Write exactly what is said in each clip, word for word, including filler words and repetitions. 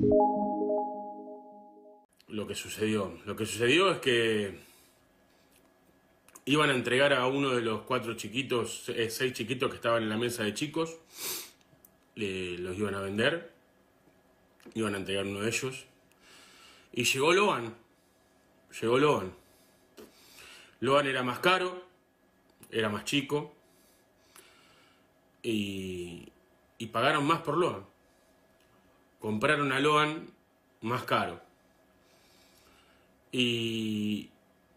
Lo que sucedió. Lo que sucedió es que iban a entregar a uno de los cuatro chiquitos, eh, seis chiquitos que estaban en la mesa de chicos, eh, los iban a vender, iban a entregar uno de ellos, y llegó Loan, llegó Loan. Loan era más caro, era más chico, y, y pagaron más por Loan. Compraron a Loan más caro. Y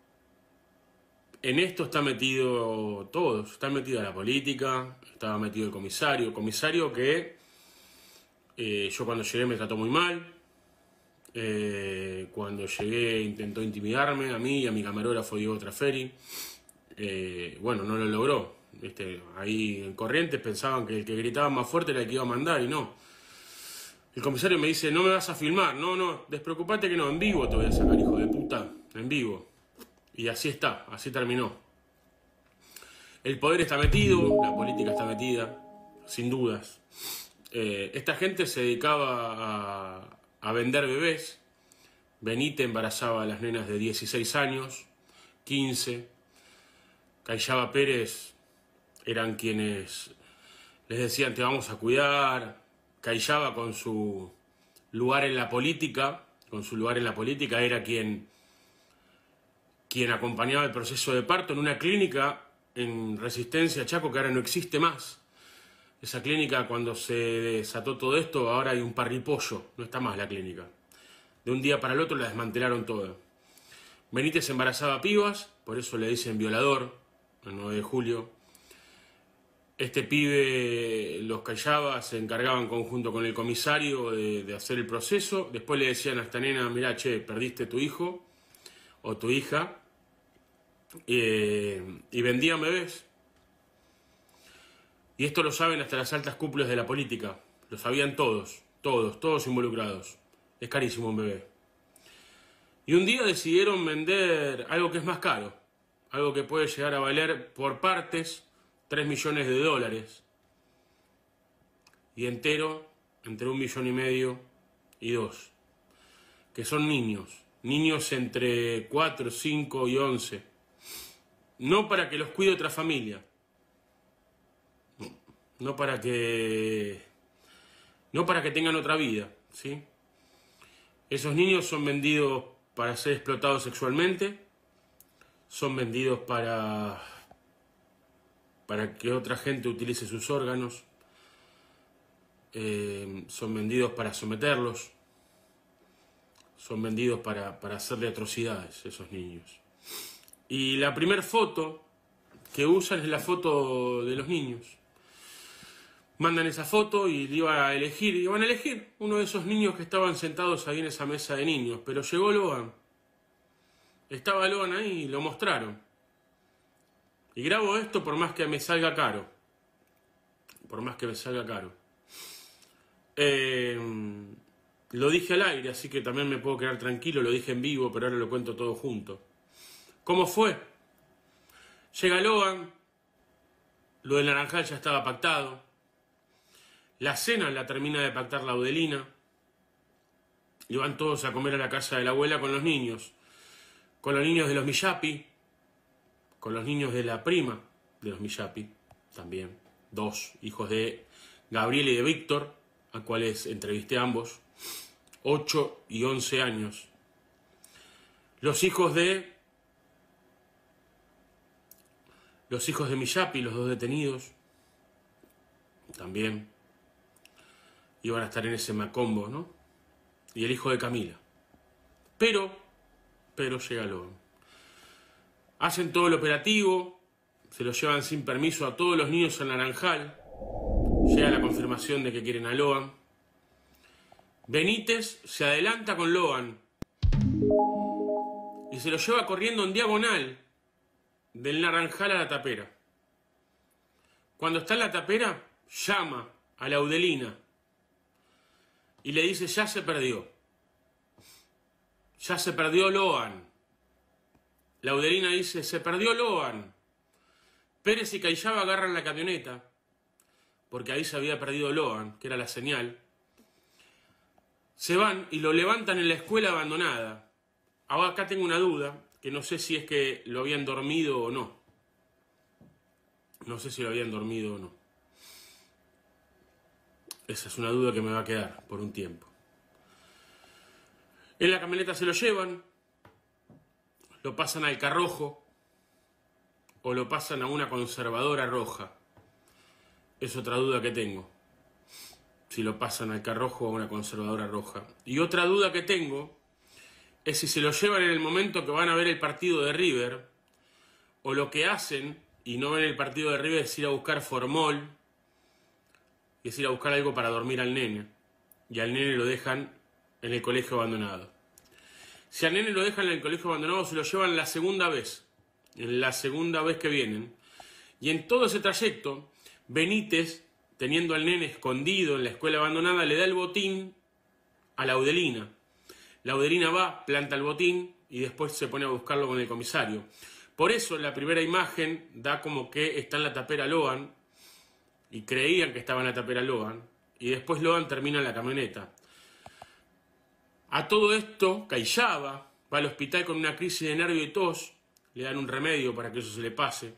en esto está metido todo, está metida la política, estaba metido el comisario, comisario que eh, yo cuando llegué me trató muy mal, eh, cuando llegué intentó intimidarme a mí y a mi camarógrafo Diego Traferi, eh, bueno, no lo logró, ¿viste? Ahí en Corrientes pensaban que el que gritaba más fuerte era el que iba a mandar y no. El comisario me dice, no me vas a filmar, no, no, despreocupate que no, en vivo te voy a sacar, hijo de puta, en vivo. Y así está, así terminó. El poder está metido, la política está metida, sin dudas. Eh, esta gente se dedicaba a, a vender bebés. Benítez embarazaba a las nenas de dieciséis años, quince. Cayaba Pérez eran quienes les decían te vamos a cuidar. Cayaba con su lugar en la política, con su lugar en la política era quien... quien acompañaba el proceso de parto en una clínica en Resistencia, Chaco, que ahora no existe más. Esa clínica, cuando se desató todo esto, ahora hay un parripollo, no está más la clínica. De un día para el otro la desmantelaron toda. Benítez embarazaba pibas, por eso le dicen violador, el nueve de julio. Este pibe los callaba, se encargaban conjunto con el comisario de, de hacer el proceso. Después le decían a esta nena, mirá, che, perdiste tu hijo o tu hija, eh, y vendían bebés. Y esto lo saben hasta las altas cúpulas de la política, lo sabían todos, todos, todos involucrados. Es carísimo un bebé. Y un día decidieron vender algo que es más caro, algo que puede llegar a valer por partes tres millones de dólares. Y entero, entre un millón y medio y dos, que son niños. Niños entre cuatro, cinco y once. No para que los cuide otra familia. No para que... No para que tengan otra vida, ¿sí? Esos niños son vendidos para ser explotados sexualmente. Son vendidos para... para que otra gente utilice sus órganos. Eh, son vendidos para someterlos. Son vendidos para, para hacerle atrocidades a esos niños. Y la primera foto que usan es la foto de los niños. Mandan esa foto y iban a elegir, iban a elegir uno de esos niños que estaban sentados ahí en esa mesa de niños. Pero llegó Loan. Estaba Loan ahí y lo mostraron. Y grabo esto por más que me salga caro. Por más que me salga caro. Eh... Lo dije al aire, así que también me puedo quedar tranquilo, lo dije en vivo, pero ahora lo cuento todo junto. ¿Cómo fue? Llega Loan, lo del Naranjal ya estaba pactado, la cena la termina de pactar la Audelina, y van todos a comer a la casa de la abuela con los niños, con los niños de los Millapi, con los niños de la prima de los Millapi, también, dos hijos de Gabriel y de Víctor, a cuales entrevisté a ambos, ocho y once años. Los hijos de... Los hijos de Millapi, los dos detenidos, también iban a estar en ese macombo, ¿no? Y el hijo de Camila. Pero, pero llega Loan. Hacen todo el operativo, se lo llevan sin permiso a todos los niños al Naranjal. Llega la confirmación de que quieren a Loan. Benítez se adelanta con Loan y se lo lleva corriendo en diagonal del Naranjal a la tapera. Cuando está en la tapera, llama a la Audelina y le dice, ya se perdió. Ya se perdió Loan. La Audelina dice, se perdió Loan. Pérez y Cayaba agarran la camioneta, porque ahí se había perdido Loan, que era la señal. Se van y lo levantan en la escuela abandonada. Ahora acá tengo una duda, que no sé si es que lo habían dormido o no. No sé si lo habían dormido o no. Esa es una duda que me va a quedar por un tiempo. En la camioneta se lo llevan, lo pasan al Carrojo o lo pasan a una conservadora roja. Es otra duda que tengo. Si lo pasan al Carrojo o a una conservadora roja. Y otra duda que tengo es si se lo llevan en el momento que van a ver el partido de River, o lo que hacen y no ven el partido de River es ir a buscar formol, y es ir a buscar algo para dormir al nene, y al nene lo dejan en el colegio abandonado. Si al nene lo dejan en el colegio abandonado, se lo llevan la segunda vez, en la segunda vez que vienen, y en todo ese trayecto, Benítez, teniendo al nene escondido en la escuela abandonada, le da el botín a Laudelina. Laudelina va, planta el botín y después se pone a buscarlo con el comisario. Por eso en la primera imagen da como que está en la tapera Loan, y creían que estaba en la tapera Loan, y después Loan termina en la camioneta. A todo esto, Callaba va al hospital con una crisis de nervio y tos, le dan un remedio para que eso se le pase.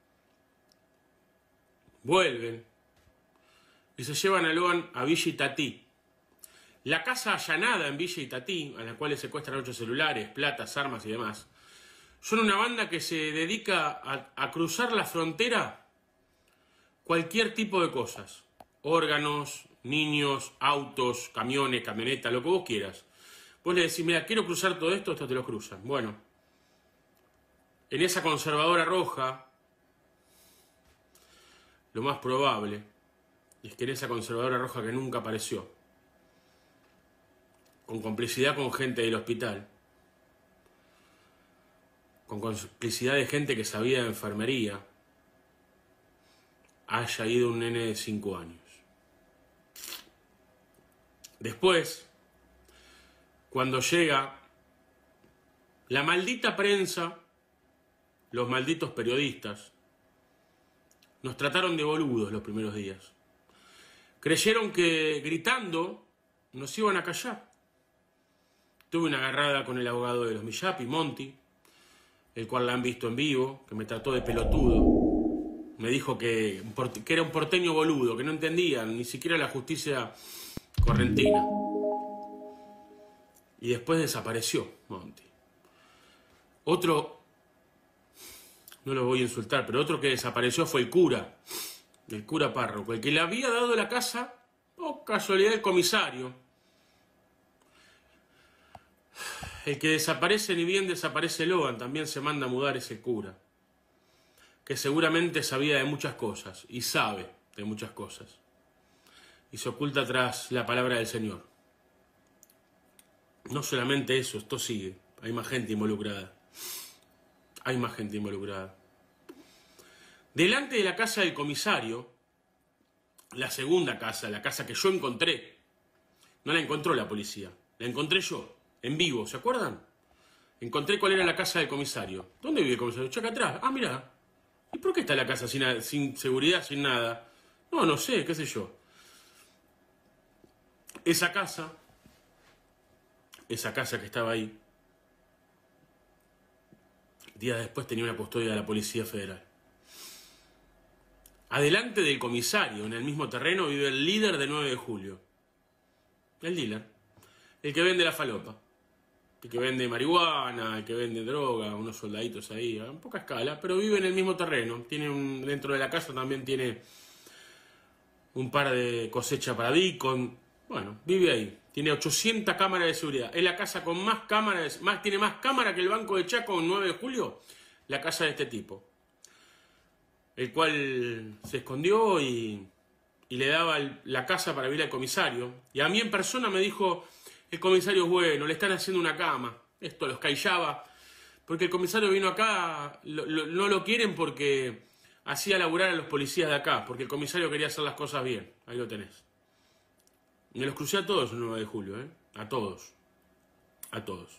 Vuelven y se llevan a Loan a Villa Itatí. La casa allanada en Villa Itatí, a la cual le secuestran ocho celulares, platas, armas y demás, son una banda que se dedica a, a cruzar la frontera cualquier tipo de cosas. Órganos, niños, autos, camiones, camionetas, lo que vos quieras. Vos le decís, mira, quiero cruzar todo esto, esto te lo cruzan. Bueno, en esa conservadora roja, lo más probable es que en esa conservadora roja que nunca apareció, con complicidad con gente del hospital, con complicidad de gente que sabía de enfermería, haya ido un nene de cinco años. Después, cuando llega la maldita prensa, los malditos periodistas, nos trataron de boludos los primeros días. Creyeron que gritando nos iban a callar. Tuve una agarrada con el abogado de los Millapi, Monti, el cual la han visto en vivo, que me trató de pelotudo. Me dijo que, que era un porteño boludo, que no entendían ni siquiera la justicia correntina. Y después desapareció Monti. Otro, no lo voy a insultar, pero otro que desapareció fue el cura, el cura párroco, el que le había dado la casa, o casualidad el comisario. El que desaparece, ni bien desaparece Loan, también se manda a mudar ese cura, que seguramente sabía de muchas cosas, y sabe de muchas cosas, y se oculta tras la palabra del Señor. No solamente eso, esto sigue, hay más gente involucrada, hay más gente involucrada. Delante de la casa del comisario, la segunda casa, la casa que yo encontré, no la encontró la policía, la encontré yo. En vivo, ¿se acuerdan? Encontré cuál era la casa del comisario. ¿Dónde vive el comisario? Acá atrás. Ah, mirá. ¿Y por qué está la casa sin, sin seguridad, sin nada? No, no sé, qué sé yo. Esa casa, esa casa que estaba ahí, días después tenía una custodia de la Policía Federal. Adelante del comisario, en el mismo terreno, vive el líder de nueve de julio. El dealer. El que vende la falopa. El que vende marihuana, el que vende droga, unos soldaditos ahí, a poca escala, pero vive en el mismo terreno. Tiene un, dentro de la casa también tiene un par de cosecha para Deacon. Bueno, vive ahí. Tiene ochocientas cámaras de seguridad. Es la casa con más cámaras, más, tiene más cámaras que el Banco de Chaco en nueve de julio, la casa de este tipo. El cual se escondió y, y le daba el, la casa para ir al comisario. Y a mí en persona me dijo... El comisario es bueno, le están haciendo una cama. Esto los Callaba. Porque el comisario vino acá, lo, lo, no lo quieren porque hacía laburar a los policías de acá. Porque el comisario quería hacer las cosas bien. Ahí lo tenés. Me los crucé a todos el nueve de julio, ¿eh? A todos. A todos.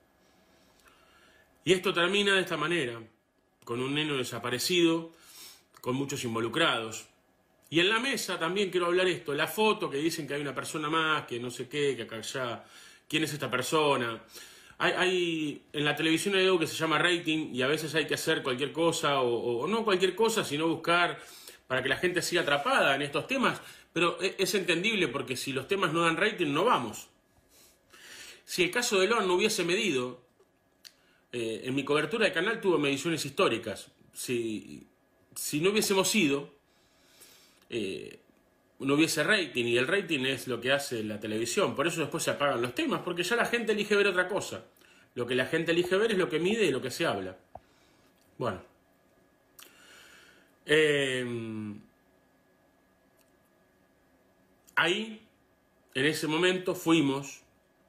Y esto termina de esta manera. Con un neno desaparecido, con muchos involucrados. Y en la mesa también quiero hablar esto, la foto que dicen que hay una persona más, que no sé qué, que acá ya, ¿quién es esta persona? Hay, hay en la televisión hay algo que se llama rating y a veces hay que hacer cualquier cosa, o, o no cualquier cosa, sino buscar para que la gente siga atrapada en estos temas, pero es, es entendible porque si los temas no dan rating no vamos. Si el caso de Loan no hubiese medido, eh, en mi cobertura de canal tuvo mediciones históricas, si, si no hubiésemos ido, eh, no hubiese rating, y el rating es lo que hace la televisión, por eso después se apagan los temas, porque ya la gente elige ver otra cosa. Lo que la gente elige ver es lo que mide y lo que se habla. Bueno. Eh, ahí, en ese momento, fuimos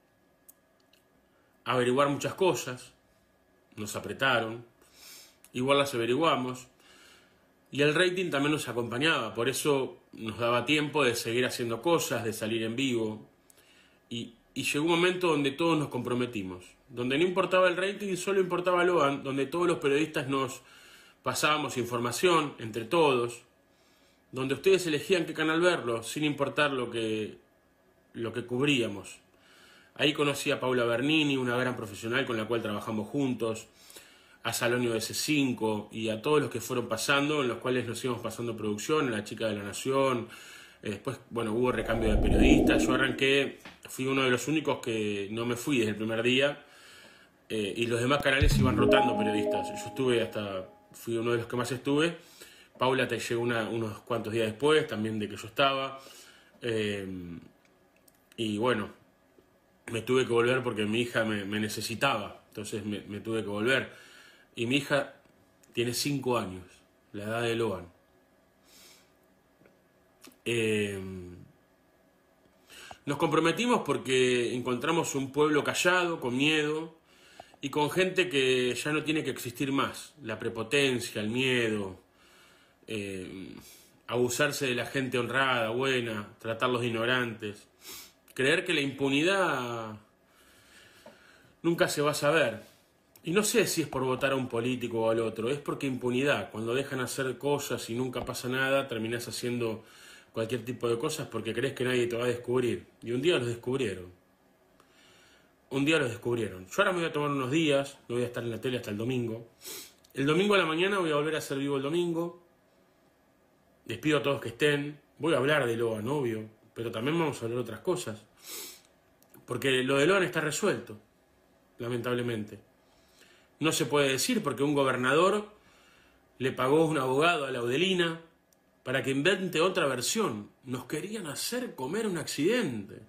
a averiguar muchas cosas, nos apretaron, igual las averiguamos, y el rating también nos acompañaba, por eso nos daba tiempo de seguir haciendo cosas, de salir en vivo, y, y llegó un momento donde todos nos comprometimos, donde no importaba el rating, solo importaba Loan, donde todos los periodistas nos pasábamos información entre todos, donde ustedes elegían qué canal verlo, sin importar lo que, lo que cubríamos. Ahí conocí a Paula Bernini, una gran profesional con la cual trabajamos juntos, a Salonio de C cinco y a todos los que fueron pasando, en los cuales nos íbamos pasando producción, a la Chica de la Nación. Eh, después, bueno, hubo recambio de periodistas. Yo arranqué, fui uno de los únicos que no me fui desde el primer día, eh, y los demás canales iban rotando periodistas. Yo estuve hasta, fui uno de los que más estuve. Paula te llegó una, unos cuantos días después, también de que yo estaba. Eh, y bueno, me tuve que volver porque mi hija me, me necesitaba, entonces me, me tuve que volver. Y mi hija tiene cinco años, la edad de Loan. Eh, nos comprometimos porque encontramos un pueblo callado, con miedo, y con gente que ya no tiene que existir más. La prepotencia, el miedo, eh, abusarse de la gente honrada, buena, tratarlos de ignorantes. Creer que la impunidad nunca se va a saber. Y no sé si es por votar a un político o al otro, es porque impunidad. Cuando dejan hacer cosas y nunca pasa nada, terminás haciendo cualquier tipo de cosas porque crees que nadie te va a descubrir. Y un día los descubrieron. Un día los descubrieron. Yo ahora me voy a tomar unos días, no voy a estar en la tele hasta el domingo. El domingo a la mañana voy a volver a hacer vivo el domingo. Despido a todos que estén. Voy a hablar de Loan, obvio, pero también vamos a hablar de otras cosas. Porque lo de Loan está resuelto, lamentablemente. No se puede decir porque un gobernador le pagó un abogado a la Audelina para que invente otra versión. Nos querían hacer comer un accidente.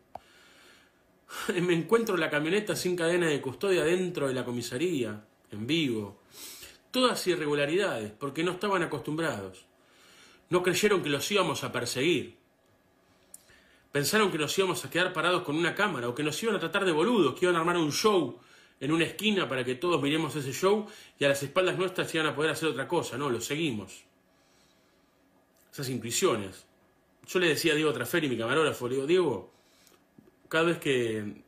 Me encuentro la camioneta sin cadena de custodia dentro de la comisaría, en vivo. Todas irregularidades, porque no estaban acostumbrados. No creyeron que los íbamos a perseguir. Pensaron que nos íbamos a quedar parados con una cámara o que nos iban a tratar de boludos, que iban a armar un show en una esquina para que todos miremos ese show y a las espaldas nuestras iban a poder hacer otra cosa. No, lo seguimos. Esas intuiciones. Yo le decía a Diego Traferi, mi camarógrafo, le digo, Diego, cada vez que,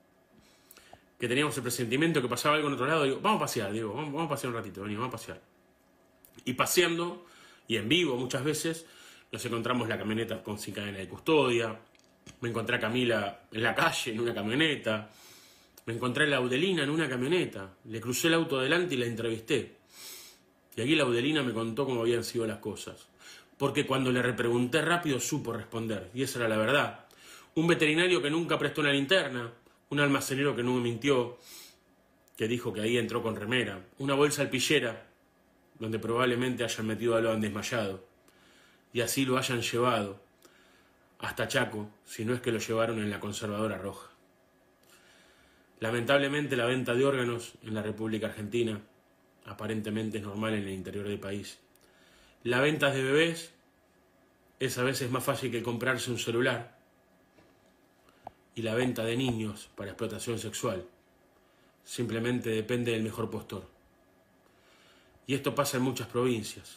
que teníamos el presentimiento que pasaba algo en otro lado, digo, vamos a pasear, Diego, vamos, vamos a pasear un ratito, vení, vamos a pasear. Y paseando, y en vivo muchas veces, nos encontramos la camioneta con sin cadena de custodia, me encontré a Camila en la calle, en una camioneta, me encontré a la Audelina en una camioneta, le crucé el auto adelante y la entrevisté. Y aquí la Audelina me contó cómo habían sido las cosas. Porque cuando le repregunté rápido supo responder, y esa era la verdad. Un veterinario que nunca prestó una linterna, un almacenero que no me mintió, que dijo que ahí entró con remera, una bolsa alpillera, donde probablemente hayan metido a Loan desmayado, y así lo hayan llevado hasta Chaco, si no es que lo llevaron en la conservadora roja. Lamentablemente la venta de órganos en la República Argentina aparentemente es normal en el interior del país. La venta de bebés es a veces más fácil que comprarse un celular. Y la venta de niños para explotación sexual simplemente depende del mejor postor. Y esto pasa en muchas provincias.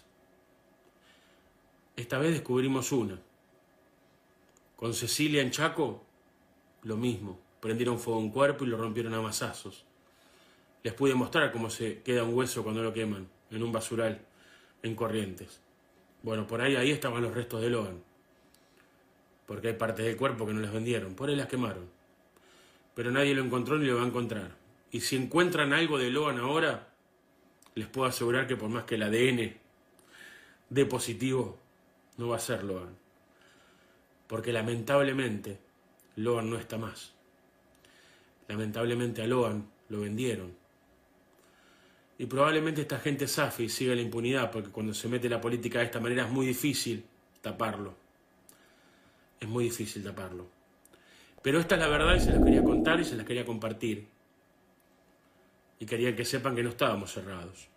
Esta vez descubrimos una. Con Cecilia en Chaco, lo mismo. Prendieron fuego a un cuerpo y lo rompieron a mazazos. Les pude mostrar cómo se queda un hueso cuando lo queman, en un basural, en Corrientes. Bueno, por ahí, ahí estaban los restos de Loan. Porque hay partes del cuerpo que no las vendieron. Por ahí las quemaron. Pero nadie lo encontró ni lo va a encontrar. Y si encuentran algo de Loan ahora, les puedo asegurar que por más que el A D N dé positivo, no va a ser Loan. Porque lamentablemente, Loan no está más. Lamentablemente a Loan lo vendieron. Y probablemente esta gente zafe y siga la impunidad, porque cuando se mete la política de esta manera es muy difícil taparlo. Es muy difícil taparlo. Pero esta es la verdad y se las quería contar y se las quería compartir. Y quería que sepan que no estábamos cerrados.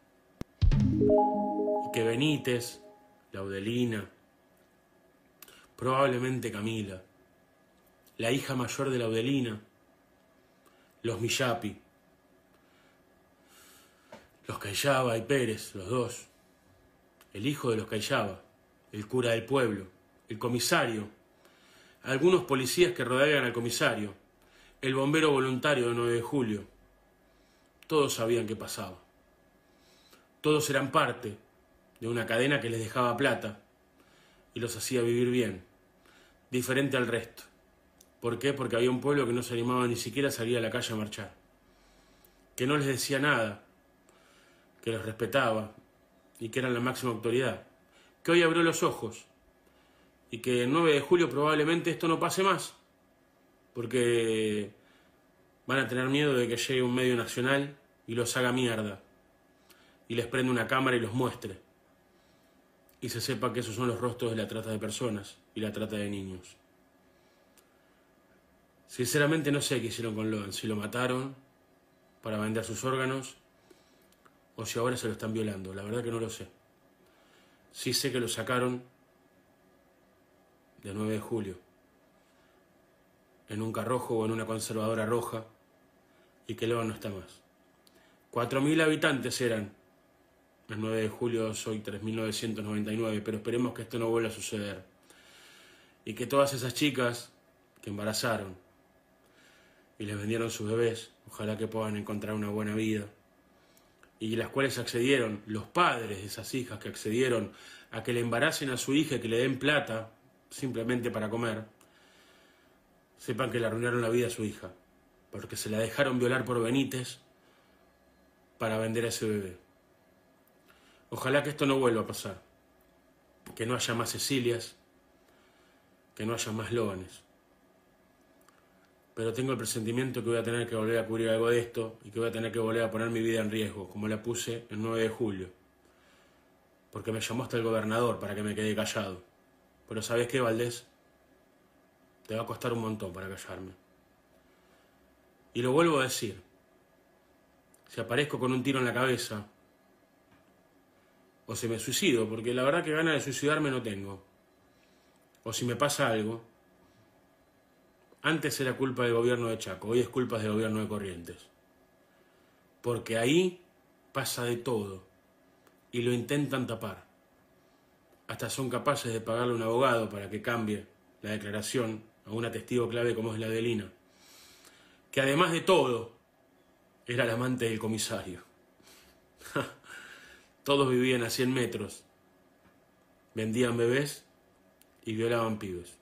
Y que Benítez, Laudelina, probablemente Camila, la hija mayor de Laudelina, los Millapi, los Cayaba y Pérez, los dos, el hijo de los Cayaba, el cura del pueblo, el comisario, algunos policías que rodeaban al comisario, el bombero voluntario de nueve de julio, todos sabían qué pasaba. Todos eran parte de una cadena que les dejaba plata y los hacía vivir bien, diferente al resto. ¿Por qué? Porque había un pueblo que no se animaba ni siquiera a salir a la calle a marchar, que no les decía nada, que los respetaba y que eran la máxima autoridad, que hoy abrió los ojos y que el nueve de julio probablemente esto no pase más, porque van a tener miedo de que llegue un medio nacional y los haga mierda, y les prenda una cámara y los muestre, y se sepa que esos son los rostros de la trata de personas y la trata de niños. Sinceramente no sé qué hicieron con Loan, si lo mataron para vender sus órganos, o si ahora se lo están violando, la verdad que no lo sé. Sí sé que lo sacaron de nueve de julio, en un carrojo o en una conservadora roja, y que Loan no está más. Cuatro mil habitantes eran el nueve de julio, hoy tres mil novecientos noventa y nueve, pero esperemos que esto no vuelva a suceder. Y que todas esas chicas que embarazaron y les vendieron sus bebés, ojalá que puedan encontrar una buena vida, y las cuales accedieron, los padres de esas hijas que accedieron a que le embaracen a su hija y que le den plata simplemente para comer, sepan que le arruinaron la vida a su hija, porque se la dejaron violar por Benítez para vender a ese bebé. Ojalá que esto no vuelva a pasar, que no haya más Cecilias, que no haya más Loanes. Pero tengo el presentimiento que voy a tener que volver a cubrir algo de esto y que voy a tener que volver a poner mi vida en riesgo, como la puse el nueve de julio. Porque me llamó hasta el gobernador para que me quede callado. Pero ¿sabes qué, Valdés? Te va a costar un montón para callarme. Y lo vuelvo a decir. Si aparezco con un tiro en la cabeza, o si me suicido, porque la verdad que ganas de suicidarme no tengo, o si me pasa algo, antes era culpa del gobierno de Chaco, hoy es culpa del gobierno de Corrientes. Porque ahí pasa de todo y lo intentan tapar. Hasta son capaces de pagarle a un abogado para que cambie la declaración a una testigo clave como es la de Lina, que además de todo era la amante del comisario. Todos vivían a cien metros, vendían bebés y violaban pibes.